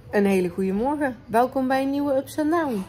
Een hele goede morgen. Welkom bij een nieuwe Ups and Down.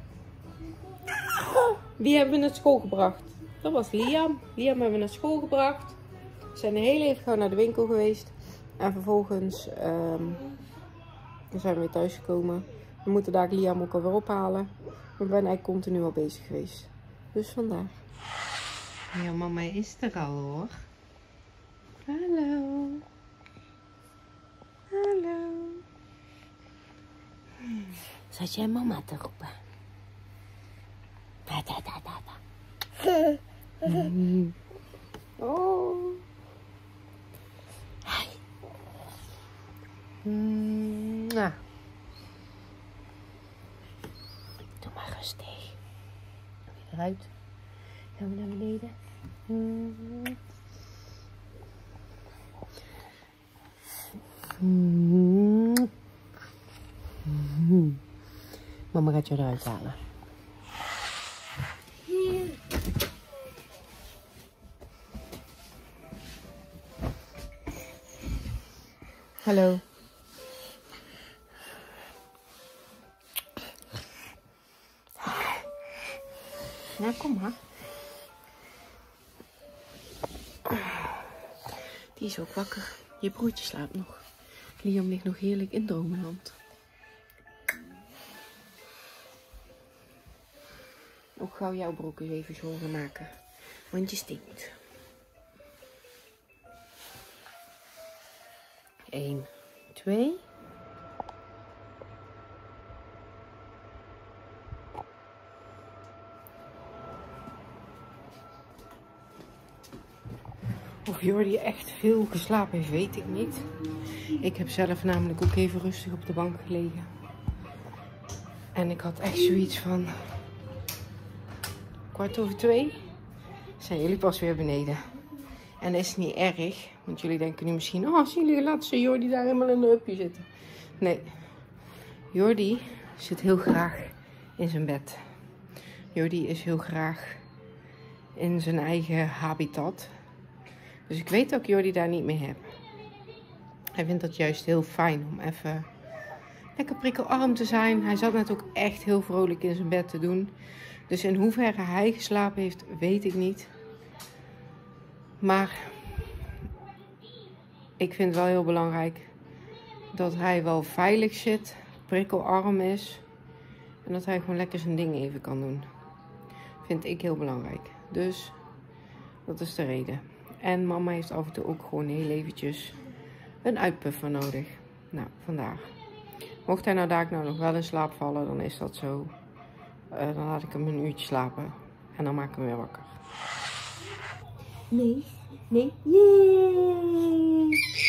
Wie hebben we naar school gebracht? Dat was Liam. Liam hebben we naar school gebracht. We zijn heel even gauw naar de winkel geweest. En vervolgens zijn we weer thuis gekomen. We moeten daar Liam ook alweer ophalen. Maar we zijn eigenlijk continu al bezig geweest. Dus vandaar. Ja, mama is er al hoor. Hallo. Hallo. Zat jij mama te roepen? Da, da, da, da, da. Oh. Hi. Nou. Doe maar rustig. Weer eruit. Gaan we naar beneden. Mama gaat je eruit halen. Hallo. Nou, kom maar. Die is ook wakker. Je broertje slaapt nog. Liam ligt nog heerlijk in dromenland. Ook gauw jouw broek eens even zorgen maken. Want je stinkt. 1, 2. Of Jordi echt veel geslapen heeft, weet ik niet. Ik heb zelf namelijk ook even rustig op de bank gelegen. En ik had echt zoiets van 2:15. Zijn jullie pas weer beneden. En dat is niet erg. Want jullie denken nu misschien, oh zien jullie, laten ze Jordi daar helemaal in een hupje zitten. Nee. Jordi zit heel graag in zijn bed. Jordi is heel graag in zijn eigen habitat. Dus ik weet dat ik Jordi daar niet mee heb. Hij vindt dat juist heel fijn om even lekker prikkelarm te zijn. Hij zat net ook echt heel vrolijk in zijn bed te doen. Dus in hoeverre hij geslapen heeft, weet ik niet. Maar ik vind het wel heel belangrijk dat hij wel veilig zit, prikkelarm is. En dat hij gewoon lekker zijn ding even kan doen. Vind ik heel belangrijk. Dus dat is de reden. En mama heeft af en toe ook gewoon heel eventjes een uitpuffer nodig. Nou, vandaag. Mocht hij nou daar nog wel in slaap vallen, dan is dat zo. Dan laat ik hem een uurtje slapen. En dan maak ik hem weer wakker. Nee, nee. Yay!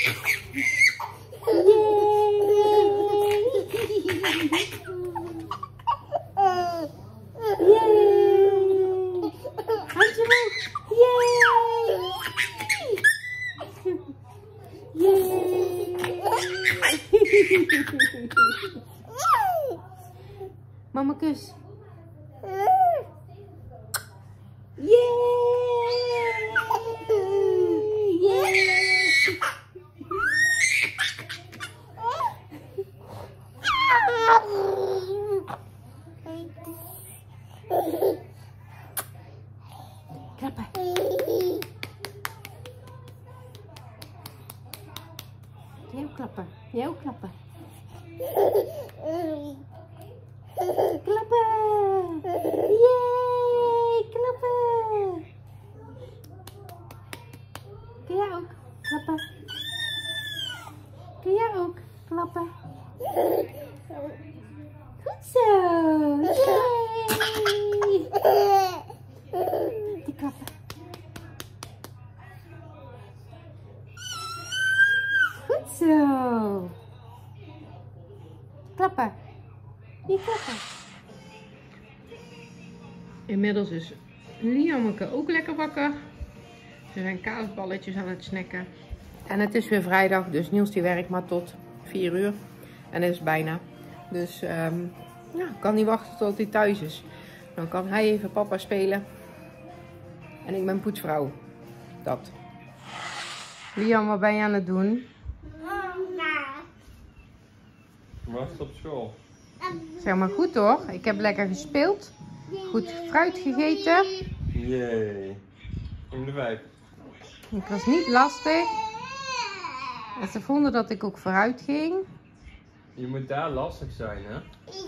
Mama kus. Klappen. Jij ook klappen. Jij ook klappen. Klappen! Yay! Klappen! Kun jij ook klappen? Kun jij ook klappen? Goed zo! Yay! Die klappen. Goed zo! Klappen! Die klappen. Inmiddels is Liameke ook lekker wakker. Ze zijn kaasballetjes aan het snacken. En het is weer vrijdag, dus Niels die werkt maar tot 4 uur. En het is bijna. Dus ja, ik kan niet wachten tot hij thuis is. Dan kan hij even papa spelen. En ik ben poetsvrouw. Dat. Liam, wat ben je aan het doen? Was het op school? Zeg maar goed hoor. Ik heb lekker gespeeld. Goed fruit gegeten. Jee. Om de 5. Ik was niet lastig. En ze vonden dat ik ook vooruit ging. Je moet daar lastig zijn, hè?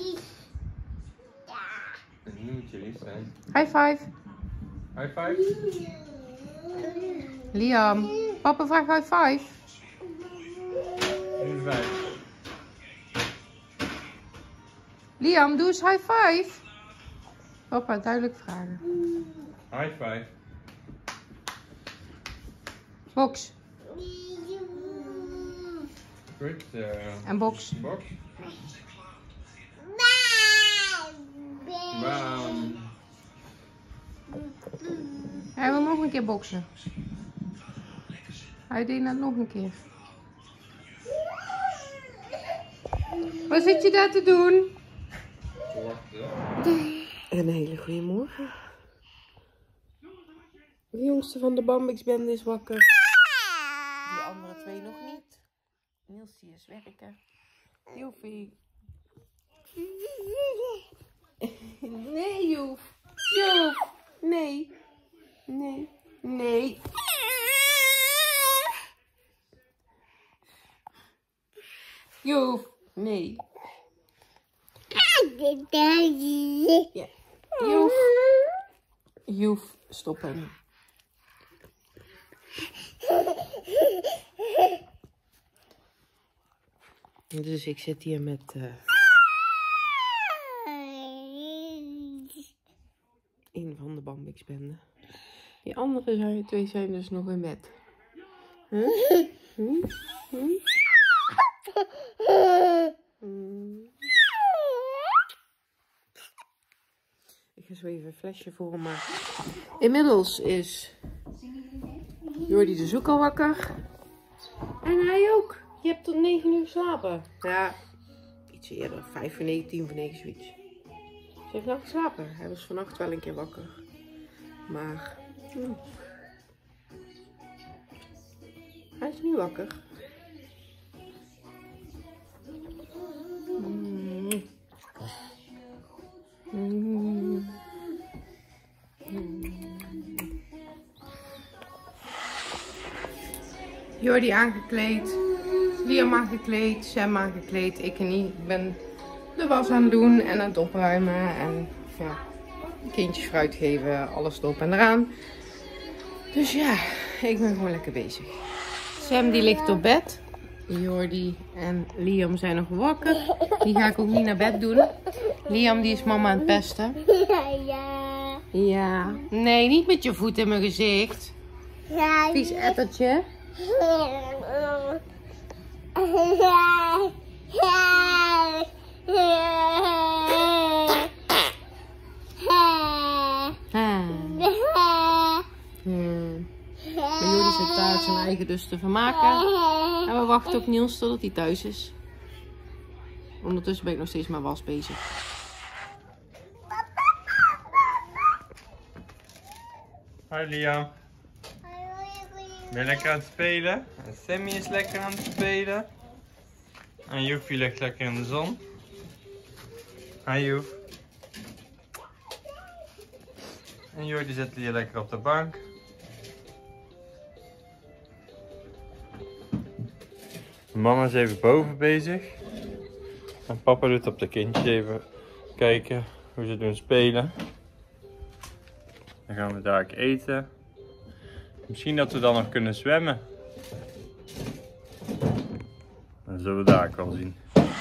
En nu moet je lief zijn. High five. High five? Liam. Papa vraagt high five. Nu 5. Liam, doe eens high five. Papa, duidelijk vragen. High five. Box. Goed. En box. Box. Bam. Hij wil nog een keer boksen. Hij deed net nog een keer. Wat zit je daar te doen? Een hele goede morgen. De jongste van de Bambix-bende is wakker. Die andere twee nog niet. Niels die is werken. Joefie. Nee, Joef. Joef. Nee. Nee. Nee. Joef. Nee. Ja. Joef. Joef, stop hem. Dus ik zit hier met een van de Bambix-bende. Die andere twee zijn dus nog in bed. Huh? Ik ga zo even een flesje voor hem maken. Inmiddels is Jordi dus ook al wakker. En hij ook. Je hebt tot 9 uur geslapen. Ja, iets eerder. 5 voor 9, 10 voor 9, zoiets. Ze heeft nog geslapen. Hij was vannacht wel een keer wakker. Maar hij is nu wakker. Jordi aangekleed, Liam aangekleed, Sam aangekleed, ik niet. Ik ben de was aan het doen en aan het opruimen en ja, kindjes fruit geven, alles erop en eraan. Dus ja, ik ben gewoon lekker bezig. Sam die ligt op bed. Jordi en Liam zijn nog wakker. Die ga ik ook niet naar bed doen. Liam die is mama aan het pesten. Ja. Ja. Nee, niet met je voet in mijn gezicht. Ja. Vies ettertje. Maar Jordi zit daar zijn eigen dus te vermaken. En we wachten op Niels totdat hij thuis is. Ondertussen ben ik nog steeds met was bezig. Hoi Liam. Ben je lekker aan het spelen? En Sammy is lekker aan het spelen. En Joefie ligt lekker in de zon. Hi Joef. En Jordi zit hier lekker op de bank. Mama is even boven bezig. En papa doet op de kindjes even kijken hoe ze doen spelen. Dan gaan we daar eten. Misschien dat we dan nog kunnen zwemmen. Dat zullen we daar wel zien.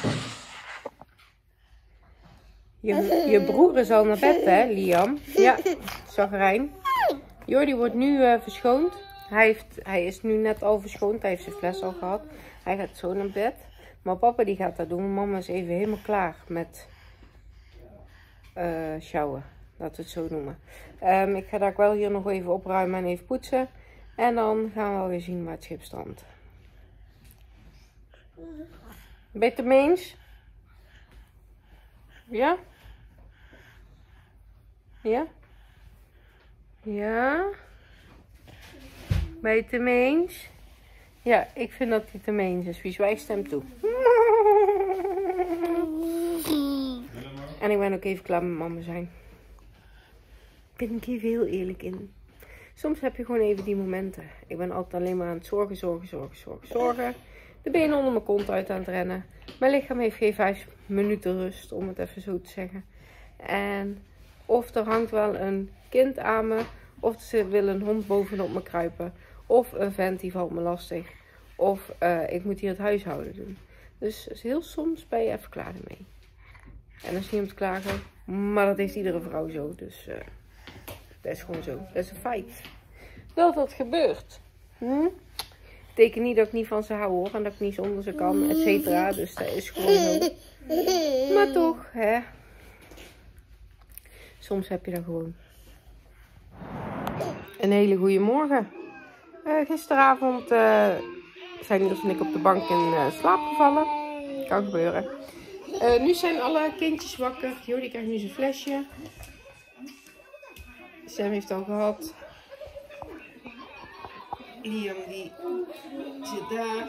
Je broer is al naar bed, hè, Liam? Ja, zagrijn. Jordi wordt nu verschoond. Hij is nu net al verschoond. Hij heeft zijn fles al gehad. Hij gaat zo naar bed. Maar papa die gaat dat doen. Mama is even helemaal klaar met sjouwen. Laten we het zo noemen. Ik ga daar wel hier nog even opruimen en even poetsen. En dan gaan we alweer zien waar het schip strandt. Ben je het ermee eens? Ja? Ja? Ja? Ben je het ermee eens? Ja, ik vind dat hij het ermee eens is. Wie zwijgt stemt toe. En ik ben ook even klaar met mama zijn. Ben ik hier heel eerlijk in. Soms heb je gewoon even die momenten. Ik ben altijd alleen maar aan het zorgen. De benen onder mijn kont uit aan het rennen. Mijn lichaam heeft geen 5 minuten rust, om het even zo te zeggen. En of er hangt wel een kind aan me. Of er wil een hond bovenop me kruipen. Of een vent die valt me lastig. Of ik moet hier het huishouden doen. Dus heel soms ben je even klaar ermee. En dat is niet om te klagen. Maar dat heeft iedere vrouw zo. Dus dat is gewoon zo. Dat is een feit. Dat gebeurt. Betekent niet dat ik niet van ze hou hoor. En dat ik niet zonder ze kan. Et cetera. Dus dat is gewoon zo. Maar toch. Hè. Soms heb je dat gewoon. Een hele goede morgen. Gisteravond zijn Niels en ik op de bank in slaap gevallen. Kan gebeuren. Nu zijn alle kindjes wakker. Jordi krijgt nu zijn flesje. Sam heeft al gehad. Liam die zit daar.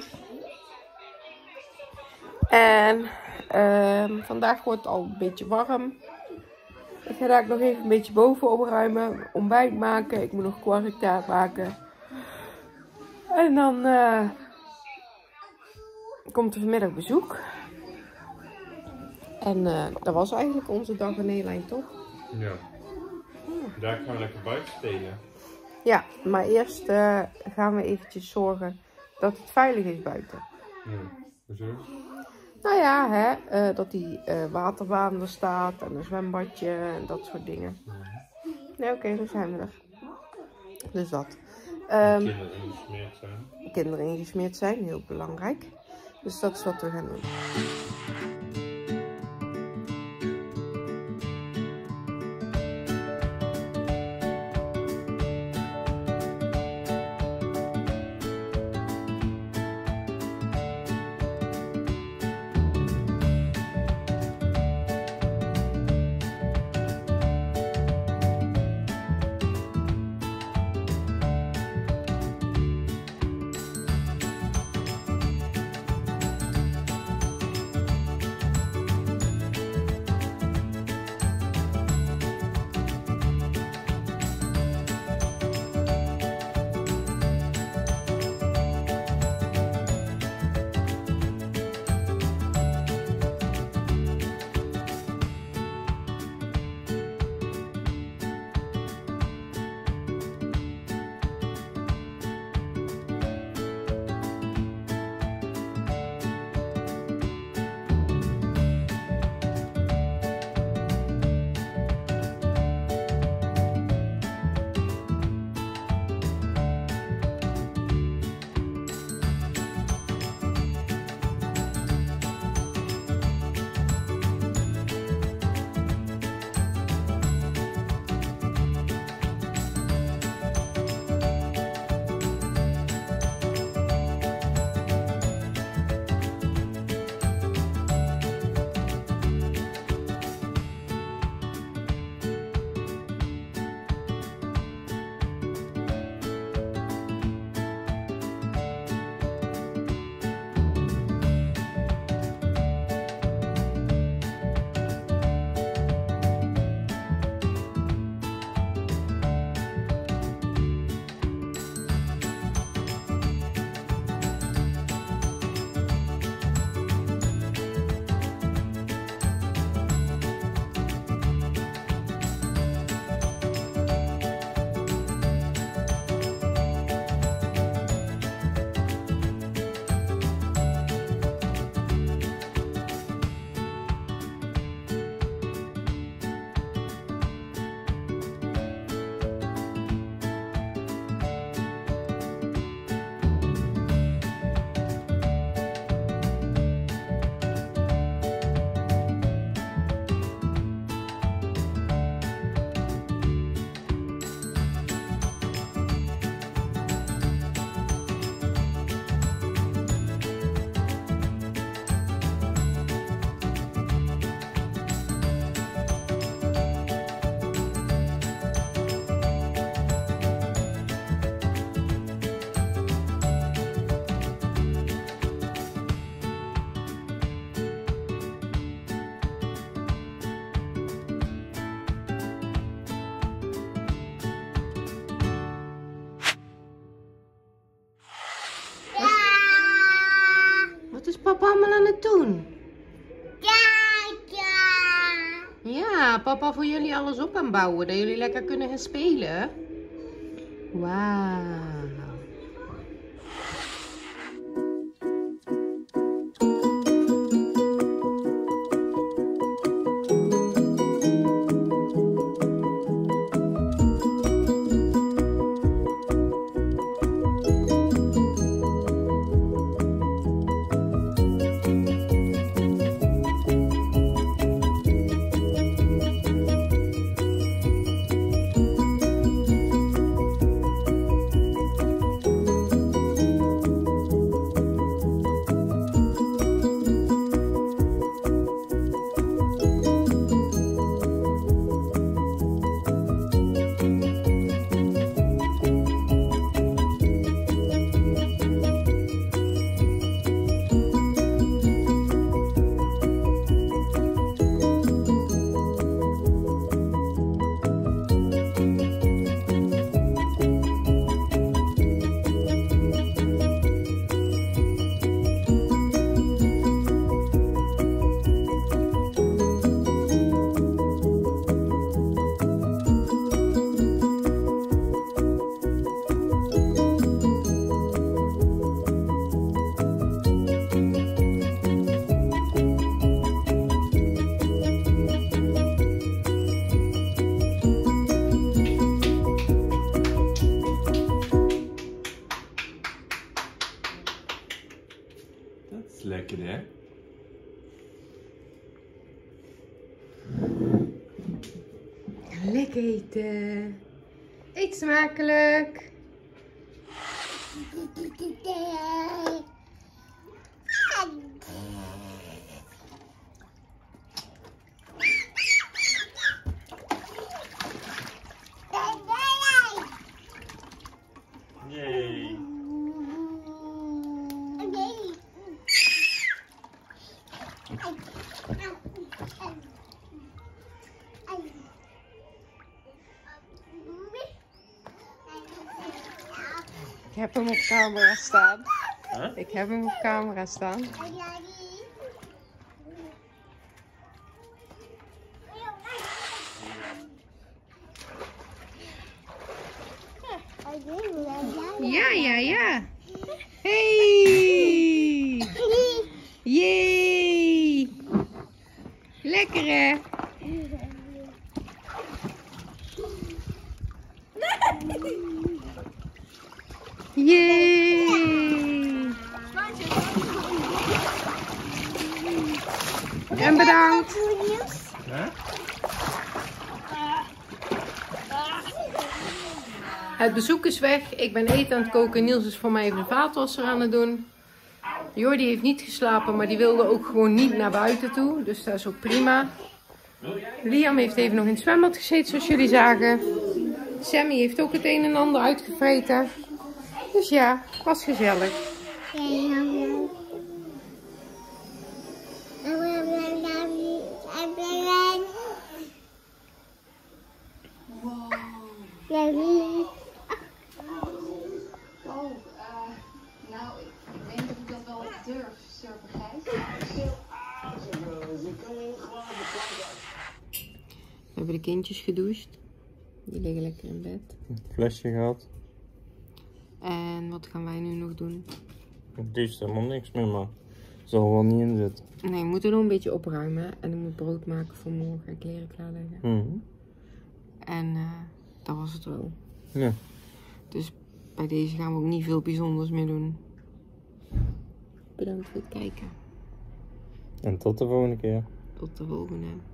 En vandaag wordt het al een beetje warm. Ik ga daar nog even een beetje boven opruimen. Ontbijt maken. Ik moet nog kwarktaart maken. En dan komt er vanmiddag bezoek. En dat was eigenlijk onze dag in Nederland, toch? Ja. Daar gaan we lekker buiten spelen. Ja, maar eerst gaan we eventjes zorgen dat het veilig is buiten. Ja, hoezo? Nou ja, hè, dat die waterbaan er staat en een zwembadje en dat soort dingen. Nee, oké, dan zijn we er. Dus dat. Kinderen ingesmeerd zijn. Kinderen ingesmeerd zijn, heel belangrijk. Dus dat is wat we gaan doen. papa allemaal aan het doen? Ja. Ja, papa voor jullie alles op aan bouwen, dat jullie lekker kunnen gaan spelen. Wauw. Dat is lekker, hè? Lekker eten. Eet smakelijk. Yay! Ik heb hem op camera staan. Huh? Ik heb hem op camera staan. Ja. Hey! Yay! Lekker hè? Yay! En bedankt. Huh? Het bezoek is weg. Ik ben eten aan het koken. Niels is voor mij even de vaatwasser aan het doen. Jordi heeft niet geslapen, maar die wilde ook gewoon niet naar buiten toe. Dus dat is ook prima. Liam heeft even nog in het zwembad gezeten, zoals jullie zagen. Sammy heeft ook het een en ander uitgevreten. Dus ja, het was gezellig. Nou, ik denk dat ik dat wel durf, surfen Gijs. We hebben de kindjes gedoucht. Die liggen lekker in bed. Flesje gehad. En wat gaan wij nu nog doen? Het is helemaal niks meer, maar er zal wel niet in zitten. Nee, we moeten nog een beetje opruimen. En ik moet brood maken voor morgen en kleren klaarleggen. En dat was het wel. Ja. Dus bij deze gaan we ook niet veel bijzonders meer doen. Bedankt voor het kijken. En tot de volgende keer. Tot de volgende.